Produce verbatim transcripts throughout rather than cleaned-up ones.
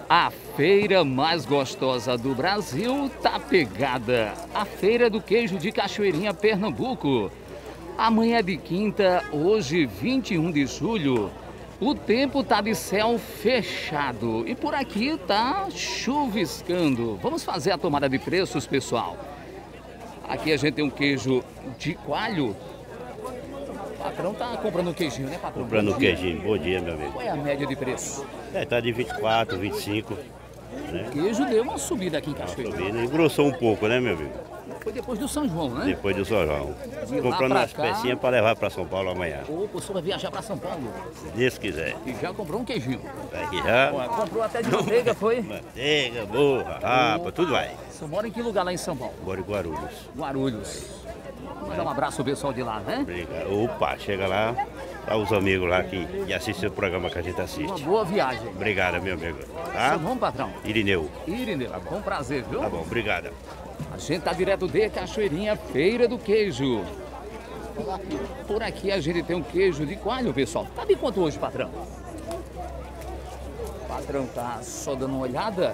A feira mais gostosa do Brasil tá pegada. A Feira do Queijo de Cachoeirinha, Pernambuco. Amanhã é de quinta, hoje vinte e um de julho. O tempo tá de céu fechado e por aqui tá chuviscando. Vamos fazer a tomada de preços, pessoal. Aqui a gente tem um queijo de coalho. O patrão tá comprando um queijinho, né, patrão? Comprando um queijinho. Bom dia, meu amigo. Qual é a média de preço? É, tá de vinte e quatro, vinte e cinco. Né? O queijo deu uma subida aqui em Cachoeira. Subindo, engrossou um pouco, né, meu amigo? Foi depois do São João, né? Depois do São João. De Comprando lá umas pra cá- pecinhas para levar para São Paulo amanhã. Opa, o senhor vai viajar para São Paulo Se Deus quiser. e já comprou um queijinho. Vai aqui já. Ó, comprou até de manteiga, foi? Manteiga, borra, rapa, tudo vai. Você mora em que lugar lá em São Paulo? Bora em Guarulhos. Guarulhos. Mandar um abraço ao pessoal de lá, né? Obrigado. Opa, chega lá. Tá os amigos lá que, que assistem o programa que a gente Uma assiste. boa viagem. Obrigado, meu amigo. Seu Tá? nome, patrão? Irineu. Irineu. Bom prazer, viu? Tá bom, obrigado. A gente tá direto de Cachoeirinha, Feira do Queijo. Por aqui a gente tem um queijo de coalho, pessoal. Tá de quanto hoje, patrão? O patrão tá só dando uma olhada.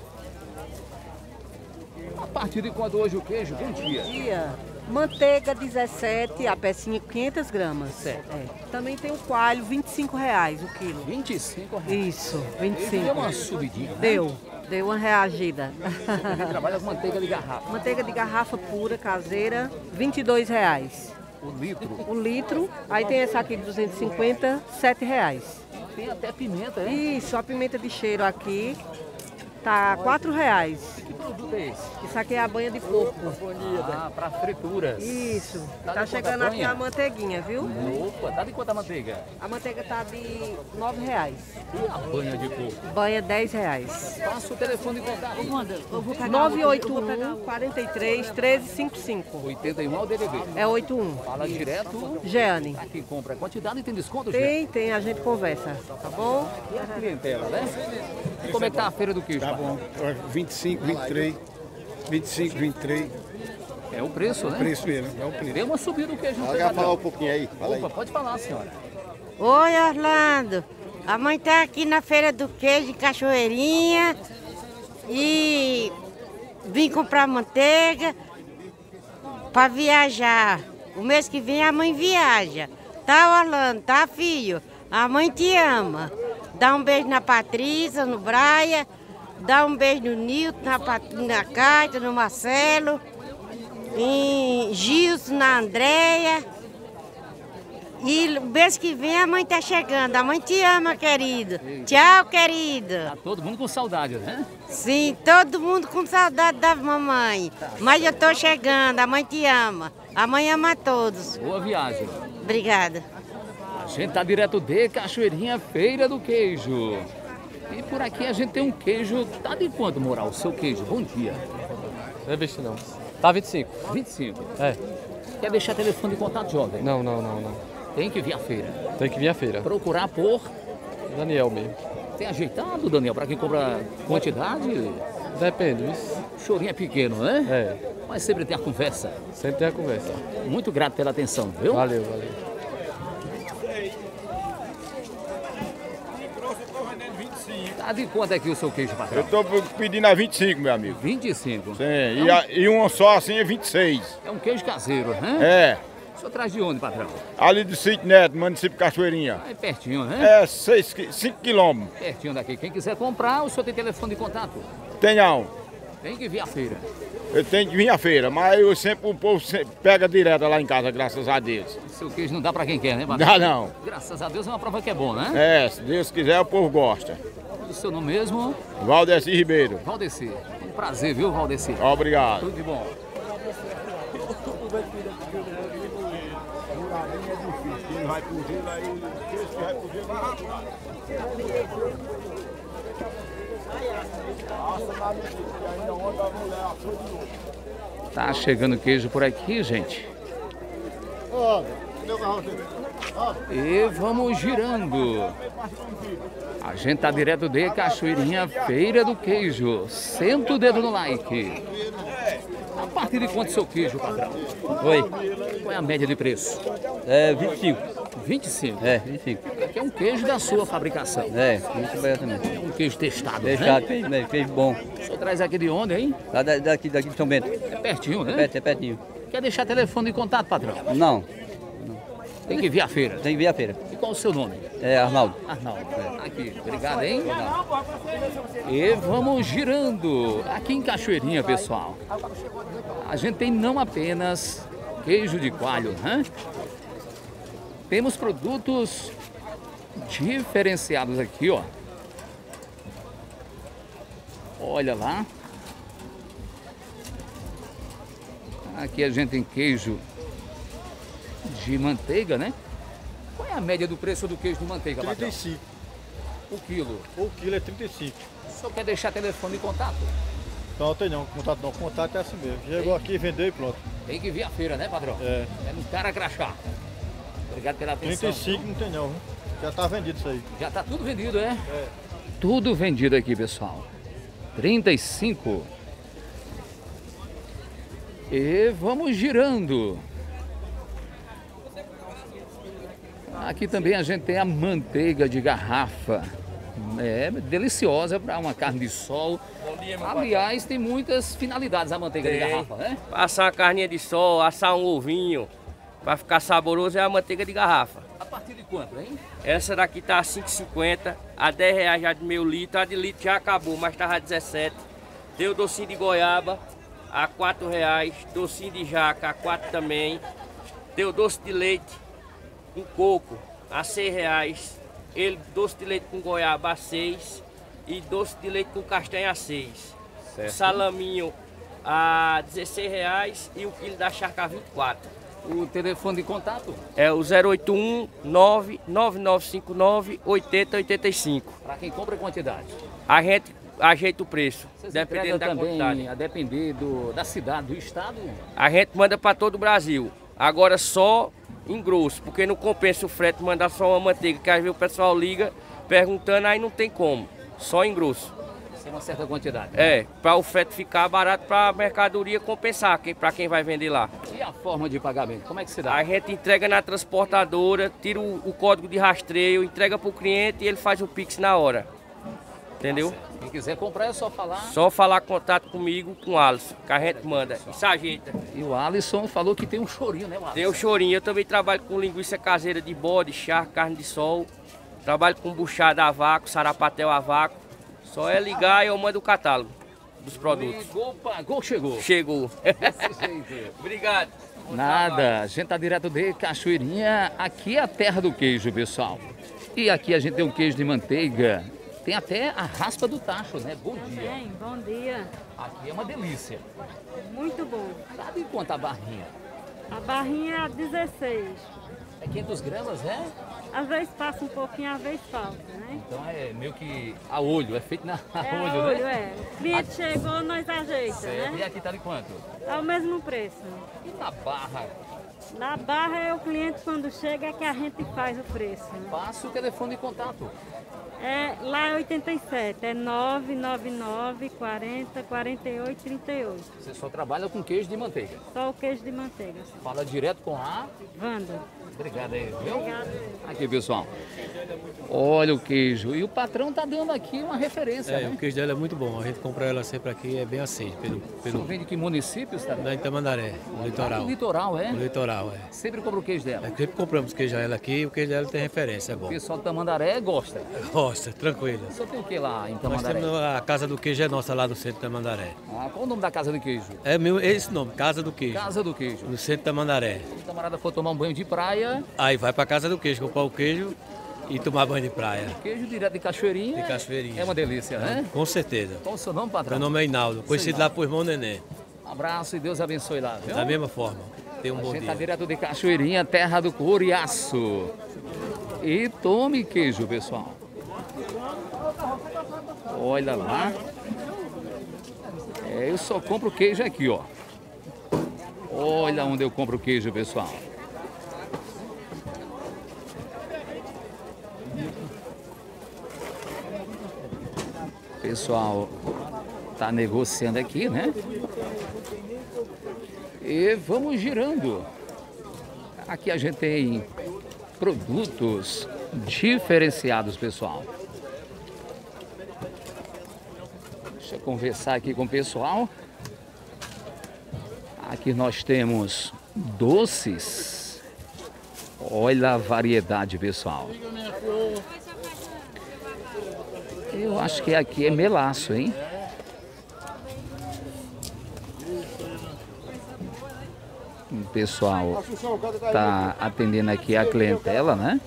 A partir de quanto hoje o queijo? Bom dia. Dia. Manteiga dezessete, a pecinha quinhentas gramas. Certo. É. Também tem o coalho, vinte e cinco reais o quilo. vinte e cinco reais. Isso, vinte e Ele deu uma cinco. subidinha, né? Deu, deu uma reagida. Ele trabalha com manteiga de garrafa. Manteiga de garrafa pura, caseira, vinte e dois reais. O litro. O litro, aí tem essa aqui de duzentos e cinquenta, sete reais. Tem até pimenta, é? Isso, a pimenta de cheiro aqui tá quatro reais. Que produto é esse? Isso aqui é a banha de porco. Ah, para frituras. Isso, Tá tá de chegando quanto a aqui banha? a manteiguinha, viu? Opa, tá de quanto a manteiga? A manteiga tá de nove reais. E a banha de porco? Banha dez reais. Passa o telefone de contato. nove oito um, quarenta e três, treze cinquenta e cinco. oitenta e um é o D D B. É oitenta e um. Fala direto. Jeane. Pra quem compra quantidade tem desconto, gente? Tem, tem, a gente conversa, tá bom? E a clientela, né? E como é que tá a feira do queijo? Tá patrão? bom. vinte e cinco, vinte e três. vinte e cinco, vinte e três. É o preço, né? Preço mesmo, é o preço. Deu uma subida o queijo. Não Quer tem, falar um patrão? pouquinho aí? Fala aí. Opa, pode falar, senhora. Oi, Orlando. A mãe tá aqui na Feira do Queijo, em Cachoeirinha. E vim comprar manteiga para viajar. O mês que vem a mãe viaja. Tá, Orlando? Tá, filho? A mãe te ama. Dá um beijo na Patrícia, no Braia. Dá um beijo no Nilton, na, Pat- na Cátia, no Marcelo. Em Gilson, na Andréia. E o mês que vem a mãe tá chegando. A mãe te ama, querido. Tchau, querida. Tá todo mundo com saudade, né? Sim, todo mundo com saudade da mamãe. Mas eu tô chegando, a mãe te ama. A mãe ama a todos. Boa viagem. Obrigada. A gente tá direto de Cachoeirinha, Feira do Queijo. E por aqui a gente tem um queijo. Tá de quanto, Moral? O seu queijo? Bom dia. Não é visto não. Tá vinte e cinco. vinte e cinco. É. Quer deixar telefone de contato, jovem? Não, não, não, não. Tem que vir à feira. Tem que vir à feira. Procurar por... Daniel mesmo. Tem ajeitado, Daniel, para quem compra quantidade? Depende, isso. O chorinho é pequeno, né? É. Mas sempre tem a conversa. Sempre tem a conversa. Muito grato pela atenção, viu? Valeu, valeu. Tá de quanto aqui o seu queijo, patrão? Eu tô pedindo a vinte e cinco, meu amigo. vinte e cinco. Sim, e, a, e uma só assim é vinte e seis. É um queijo caseiro, né? É, O senhor traz de onde, patrão? ali do Sítio Neto, município de Cachoeirinha. É pertinho, né? É cinco quilômetros. Pertinho daqui. Quem quiser comprar, o senhor tem telefone de contato. Tem não. Tem que vir à feira. Eu tenho que vir à feira, mas eu sempre, o povo sempre pega direto lá em casa, graças a Deus. Seu queijo não dá pra quem quer, né, patrão? Dá não. Graças a Deus é uma prova que é bom, né? É, se Deus quiser, o povo gosta. O seu nome mesmo? Valdeci Ribeiro. Valdeci. Um prazer, viu, Valdeci? Obrigado. Tudo de bom. Tá chegando queijo por aqui, gente. E vamos girando. A gente tá direto de Cachoeirinha, Feira do Queijo. Senta o dedo no like. A partir de quanto seu queijo, patrão? Oi. Qual é a média de preço? É vinte e cinco. vinte e cinco. É, vinte e cinco. Aqui é um um queijo da sua fabricação. É, muito bem também. É um queijo testado, Deixado, né? queijo, né? Queijo bom. O senhor traz aqui de onde, hein? Lá da- daqui, daqui de São Bento. É pertinho, né? É perto, é pertinho. Quer deixar telefone de contato, patrão? Não, Tem que vir à feira. tem que vir a feira. E qual o seu nome? É Arnaldo. Arnaldo. Aqui, obrigado, hein? E vamos girando aqui em Cachoeirinha, pessoal. A gente tem não apenas queijo de coalho, né? Temos produtos diferenciados aqui, ó. Olha lá. Aqui a gente tem queijo de manteiga, né? Qual é a média do preço do queijo de manteiga, trinta patrão? e cinco. O quilo. O quilo é trinta e cinco. O senhor quer deixar telefone de contato? Não, tem não. Contato não. Contato é assim mesmo. Chegou aqui, vendeu e pronto. Tem que vir à feira, né, padrão? É. É no cara crachá. Obrigado pela atenção. trinta e cinco não tem não, viu? Já tá vendido isso aí. Já tá tudo vendido, é? É. Tudo vendido aqui, pessoal. trinta e cinco. E vamos girando. Aqui também a gente tem a manteiga de garrafa. É deliciosa para uma carne de sol. Aliás, tem muitas finalidades a manteiga de Tem. garrafa, né? Assar uma carninha de sol, assar um ovinho, para ficar saboroso é a manteiga de garrafa. A partir de quanto, hein? Essa daqui tá a cinco e cinquenta, a dez reais já de meio litro, a de litro já acabou, mas tava a dezessete. Tem o docinho de goiaba a quatro reais, docinho de jaca a quatro também. Tem o doce de leite com coco a seis reais. Ele, doce de leite com goiaba a seis e doce de leite com castanha a seis. Certo. Salaminho a dezesseis reais e o quilo da charca a vinte e quatro. O telefone de contato? É o zero oito um nove nove nove cinco nove oito zero oito cinco. Para quem compra em quantidade. A gente ajeita o preço, Vocês dependendo entregam da também, quantidade. a depender do, da cidade, do estado? A gente manda para todo o Brasil. Agora só em grosso, porque não compensa o frete mandar só uma manteiga, que às vezes o pessoal liga perguntando, aí não tem como. Só em grosso. Sem uma certa quantidade. É, para o frete ficar barato, para a mercadoria compensar, para quem vai vender lá. E a forma de pagamento, como é que se dá? A gente entrega na transportadora, tira o, o código de rastreio, entrega para o cliente e ele faz o Pix na hora. Entendeu? Quem quiser comprar é só falar. Só falar contato comigo, com o Alisson, que a gente manda. E se ajeita. E o Alisson falou que tem um chorinho, né, Alisson? Tem o chorinho. Eu também trabalho com linguiça caseira de bode, charque, carne de sol. Trabalho com buchada a vácuo, sarapatel a vácuo. Só é ligar e eu mando o catálogo dos produtos. Ligou, pagou, chegou. Chegou. Desse jeito. Obrigado. Nada, a gente tá direto de Cachoeirinha. Aqui é a terra do queijo, pessoal. E aqui a gente tem um queijo de manteiga. Tem até a raspa do tacho, né? Bom dia. Bem, bom dia. Aqui é uma delícia. Muito bom. Sabe quanto a barrinha? A barrinha é dezesseis. É quinhentas gramas, né? Às vezes passa um pouquinho, às vezes falta, né? Então é meio que a olho, é feito na a É olho, olho, né? é. O cliente chegou, nós ajeita, Certo. E né? aqui tá de quanto? É o mesmo preço. E na barra? Na barra é o cliente quando chega é que a gente faz o preço. Né? Passa o telefone de contato. É, lá é oitenta e sete, é nove nove nove, quarenta, quarenta e oito, trinta e oito. Você só trabalha com queijo de manteiga. Só o queijo de manteiga. Fala direto com a Wanda. Obrigado aí, viu? Obrigada. Aqui, pessoal. Olha o queijo. E o patrão tá dando aqui uma referência, É, né? o queijo dela é muito bom. A gente compra ela sempre aqui, é bem assim. Pelo, O pelo senhor vem de que município, está? da Itamandaré, no litoral. Do litoral, é? No litoral, é. Sempre compra o queijo dela. É, sempre compramos queijo dela aqui e o queijo dela tem referência, é bom. O pessoal do Tamandaré gosta. Gosta, tranquilo. O senhor tem o que lá em Nós Tamandaré? temos a casa do queijo é nossa lá no centro da Tamandaré. Ah, qual o nome da casa do queijo? É meu, é esse nome, Casa do Queijo. Casa do Queijo. No centro da Tamandaré. Se o camarada for tomar um banho de praia, Aí vai pra Casa do Queijo, comprar o queijo e tomar banho de praia. queijo direto de Cachoeirinha. De Cachoeirinha. É uma delícia, né? Com certeza. Qual o seu nome, patrão? Meu nome é Inaldo, conhecido lá por irmão Neném. Um abraço e Deus abençoe lá, viu? Da mesma forma. Tenha um A bom gente dia. tá direto de Cachoeirinha, terra do coriaço. E tome queijo, pessoal. Olha lá. É, eu só compro queijo aqui, ó. Olha onde eu compro queijo, pessoal. Pessoal, tá negociando aqui, né? E vamos girando. Aqui a gente tem produtos diferenciados, pessoal. Deixa eu conversar aqui com o pessoal. Aqui nós temos doces. Olha a variedade, pessoal. Eu acho que aqui é melaço, hein? O pessoal tá atendendo aqui a clientela, né?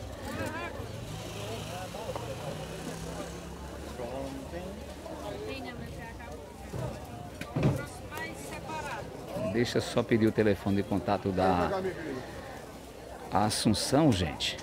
Deixa eu só pedir o telefone de contato da Assunção, gente.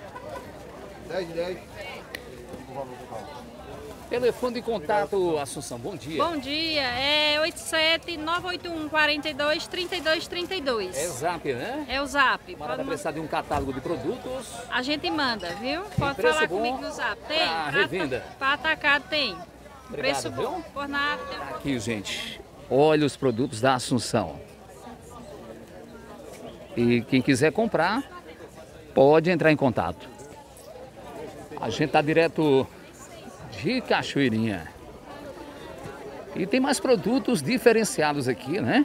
Telefone de contato, Assunção, bom dia. Bom dia, é oito sete nove oito um, quatro dois, três dois três dois. É o Zap, né? É o Zap. Para precisar de um catálogo de produtos. A gente manda, viu? Pode preço falar bom comigo no Zap. Tem. pra revenda. Para atacado tem. Obrigado, Preço viu? bom. Por nada. Aqui, gente, olha os produtos da Assunção. E quem quiser comprar, pode entrar em contato. A gente tá direto de Cachoeirinha. E tem mais produtos diferenciados aqui, né?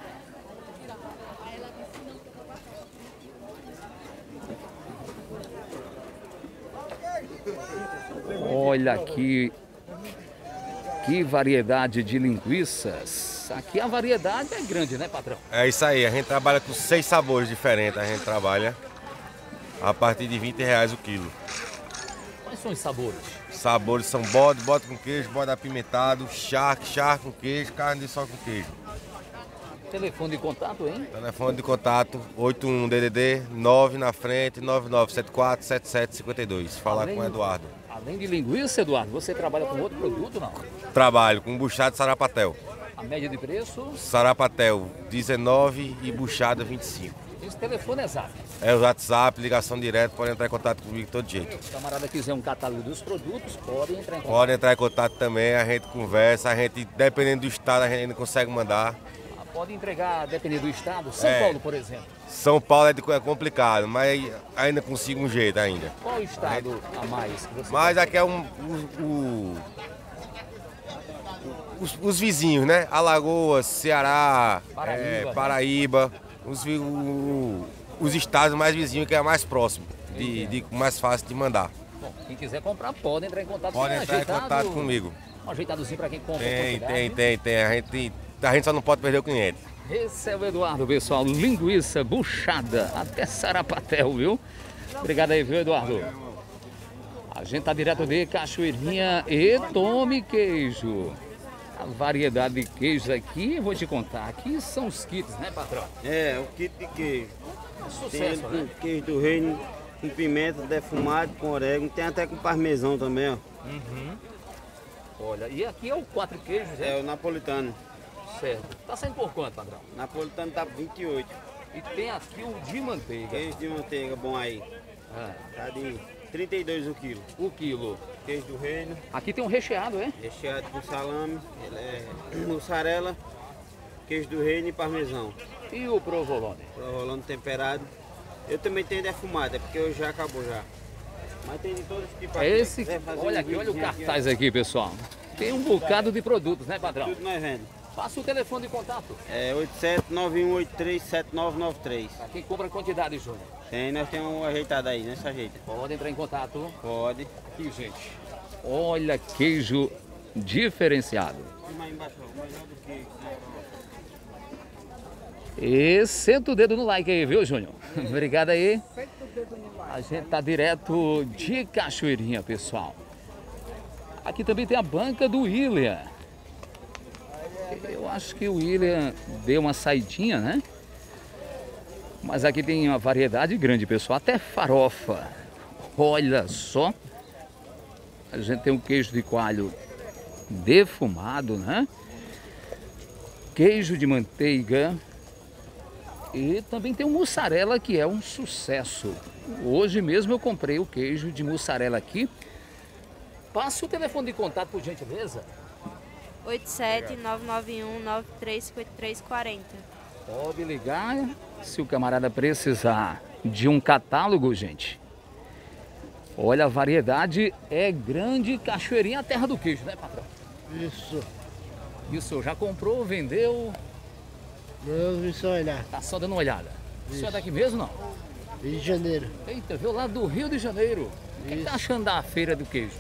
Olha aqui, que variedade de linguiças. Aqui a variedade é grande, né, patrão? É isso aí, a gente trabalha com seis sabores diferentes, a gente trabalha a partir de vinte reais o quilo. Quais são os sabores? Sabores são bode, bode com queijo, bode apimentado, charque, charque com queijo, carne de sol com queijo. Telefone de contato, hein? Telefone de contato oito um D D D nove na frente, nove nove sete quatro sete sete cinco dois. Falar Além, com o Eduardo. Além de linguiça, Eduardo, você trabalha com outro produto, não? Trabalho com buchada sarapatel. A média de preço? Sarapatel dezenove e buchada vinte e cinco. Esse telefone é Zap. É o WhatsApp, ligação direta, pode entrar em contato comigo de todo jeito. Se o camarada quiser um catálogo dos produtos, pode entrar em contato. Pode entrar em contato também, a gente conversa, a gente, dependendo do estado, a gente ainda consegue mandar. Ah, pode entregar, dependendo do estado. São É. Paulo, por exemplo. São Paulo é, de- é complicado, mas ainda consigo um jeito ainda. Qual o estado a mais que você Mas pode- aqui é um, o- o- os, os vizinhos, né? Alagoas, Ceará, Paraíba, é, né? Paraíba, os, vi- o- os estados mais vizinhos que é mais próximo, de, de mais fácil de mandar. Bom, quem quiser comprar, pode entrar em contato. Pode Tem entrar em ajeitado- contato comigo. Um ajeitadozinho para quem compra. com Tem, quantidade. tem, tem, tem. A gente, a gente só não pode perder o cliente. Esse é o Eduardo, pessoal. Linguiça, buchada, até sarapatel, viu? Obrigado aí, viu, Eduardo? A gente tá direto de Cachoeirinha e Tome Queijo. A variedade de queijos aqui, eu vou te contar. Aqui são os kits, né, patrão? É, o kit de queijo. Sucesso, tem ele né? com queijo do reino, com pimenta defumado, com orégano, tem até com parmesão também, ó. Uhum. Olha, e aqui é o quatro queijos, É né? o napolitano. Certo. Tá saindo por quanto, patrão? Napolitano tá por vinte e oito. E tem aqui o de manteiga. Queijo de manteiga bom aí. Ah, Tá de trinta e dois o quilo. o quilo. Queijo do reino, Aqui tem um recheado, é? recheado com salame, ele é mussarela, queijo do reino e parmesão. E o provolone? Provolone temperado. Eu também tenho defumado, é porque hoje já acabou já. Mas tem de todos os tipos. É esse. Quiser fazer Olha um aqui, olha o videozinho aqui, ó. cartaz aqui, pessoal. Tem um bocado de produtos, né, patrão? Tudo nós vendo. Passa o telefone de contato. É oito sete nove um oito três sete nove nove três. Pra quem compra quantidade, Júnior. Tem, nós temos um ajeitado aí, nessa ajeita. Pode entrar em contato. Pode. Aqui, gente. Olha, queijo diferenciado. Mais embaixo, ó, melhor do que E senta o dedo no like aí, viu, Júnior? Obrigado aí. A gente tá direto de Cachoeirinha, pessoal. Aqui também tem a banca do William. Eu acho que o William deu uma saidinha, né? Mas aqui tem uma variedade grande, pessoal. Até farofa. Olha só. A gente tem um queijo de coalho defumado, né? Queijo de manteiga. E também tem o mussarela, que é um sucesso. Hoje mesmo eu comprei o queijo de mussarela aqui. Passa o telefone de contato, por gentileza. oito sete nove nove um nove três cinco três quatro zero. Pode ligar se o camarada precisar de um catálogo, gente. Olha, a variedade é grande. Cachoeirinha, a terra do queijo, né, patrão? Isso. E o senhor já comprou, vendeu? Não, vim só olhar. Tá só dando uma olhada. O senhor é daqui mesmo, não? Rio de Janeiro. Eita, viu lá do Rio de Janeiro. O que, que tá achando da feira do queijo?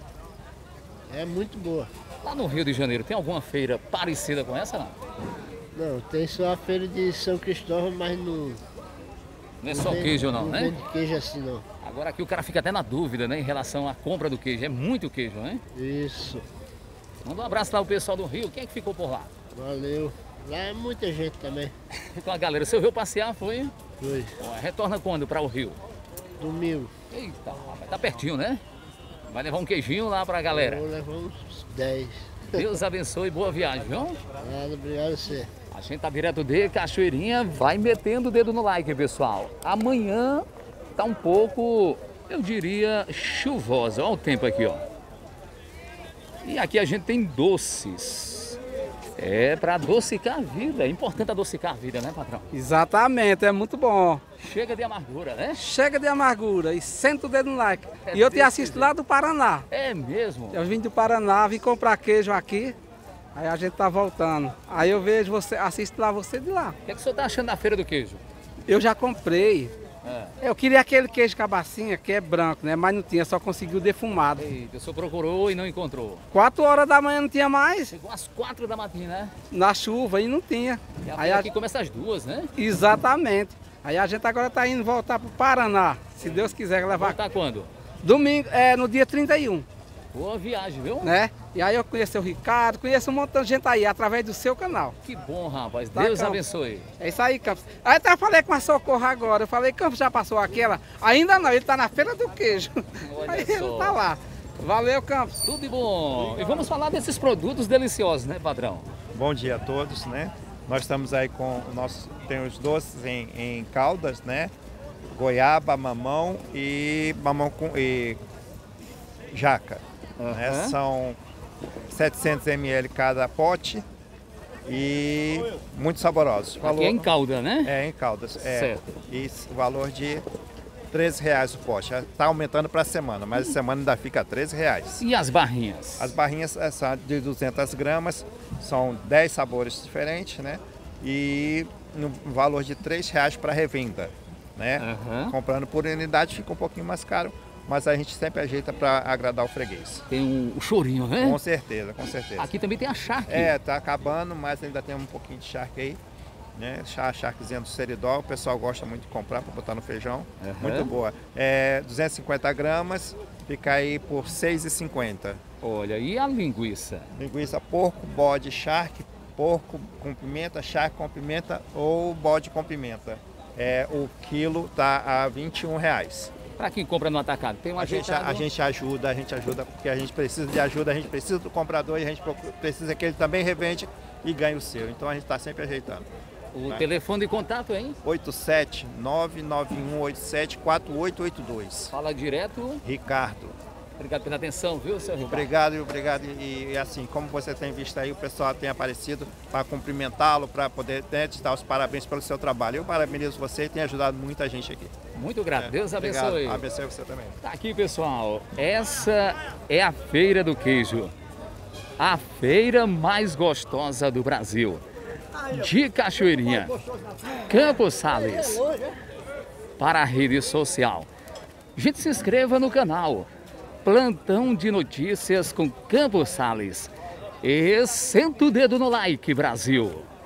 É muito boa. Lá no Rio de Janeiro, tem alguma feira parecida com essa, não? Não, tem só a feira de São Cristóvão, mas não... Não é só queijo não, não né? Não vende queijo assim, não. Agora aqui o cara fica até na dúvida, né, em relação à compra do queijo. É muito queijo, né? Isso. Manda um abraço lá ao pessoal do Rio. Quem é que ficou por lá? Valeu. Lá é muita gente também. Com a galera. Você veio passear, foi? Foi. Ó, retorna quando para o Rio? Domingo. Eita, rapaz, tá pertinho, né? Vai levar um queijinho lá pra galera. Vou levar uns dez. Deus abençoe, boa viagem, viu? Obrigado, obrigado a você. A gente tá direto de Cachoeirinha, vai metendo o dedo no like, pessoal. Amanhã tá um pouco, eu diria, chuvosa. Olha o tempo aqui, ó. E aqui a gente tem doces. É para adocicar a vida. É importante adocicar a vida, né, patrão? Exatamente, é muito bom. Chega de amargura, né? Chega de amargura e senta o dedo no like. É e eu te desse assisto jeito. lá do Paraná. É mesmo? Eu vim do Paraná, vim comprar queijo aqui. Aí a gente tá voltando. Aí eu vejo você, assisto lá você de lá. O que, é que o senhor tá achando da feira do queijo? Eu já comprei. É. Eu queria aquele queijo cabacinha, que é branco, né? Mas não tinha, só conseguiu defumado. Eita, o senhor procurou e não encontrou. Quatro horas da manhã não tinha mais. Chegou às quatro da matina, né? Na chuva e não tinha. E a Aí feira a... aqui começa às duas, né? Exatamente. Aí a gente agora tá indo voltar pro Paraná, se Deus quiser levar. Voltar quando? Domingo, é no dia trinta e um. Boa viagem, viu? Né? E aí eu conheci o Ricardo, conheço um montão de gente aí, através do seu canal. Que bom, rapaz. Tá, Deus Campos? abençoe. É isso aí, Campos. Aí até falei com a Socorro agora, eu falei, Campos já passou aquela? Ainda não, ele tá na feira do queijo. Olha Aí só. ele tá lá. Valeu, Campos. Tudo de bom. E vamos falar desses produtos deliciosos, né, padrão? Bom dia a todos, né? Nós estamos aí com o nosso, tem os doces em, em caldas, né? Goiaba, mamão e mamão com e jaca. Uhum. Né? São setecentos mililitros cada pote e muito saborosos. Valor... Aqui é em calda, né? É, em caldas. É. Certo. E o valor de treze reais o pote. Está aumentando para a semana, mas a semana ainda fica treze reais. E as barrinhas? As barrinhas são de duzentas gramas, são dez sabores diferentes, né? E no valor de três reais para revenda, né? Uhum. Comprando por unidade fica um pouquinho mais caro, mas a gente sempre ajeita para agradar o freguês. Tem um, o chorinho, né? Com certeza, com certeza. Aqui também tem a charque. É, tá acabando, mas ainda tem um pouquinho de charque aí. Né? Chá, charquezinha do seridol, o pessoal gosta muito de comprar para botar no feijão. Uhum. Muito boa. É, duzentas e cinquenta gramas, fica aí por seis reais e cinquenta centavos. Olha, e a linguiça? Linguiça porco, bode, charque, porco com pimenta, charque com pimenta ou bode com pimenta. É, o quilo tá a vinte e um reais. Para quem compra no atacado, tem um a gente, a gente ajuda, a gente ajuda, porque a gente precisa de ajuda, a gente precisa do comprador e a gente precisa que ele também revende e ganhe o seu. Então a gente está sempre ajeitando. O tá? telefone de contato, hein? oito sete nove nove um oito sete quatro oito oito dois. Fala direto. Ricardo. Obrigado pela atenção, viu, seu Ricardo? Obrigado, obrigado. E, e assim, como você tem visto aí, o pessoal tem aparecido para cumprimentá-lo, para poder né, te dar os parabéns pelo seu trabalho. Eu parabenizo você e tem ajudado muita gente aqui. Muito grato. É, Deus abençoe. Obrigado. Abençoe você também. Tá aqui, pessoal. Essa é a Feira do Queijo. A feira mais gostosa do Brasil. De Cachoeirinha. Campos Sales. Para a rede social. Gente, se inscreva no canal. Plantão de notícias com Campos Sales. E senta o dedo no like, Brasil.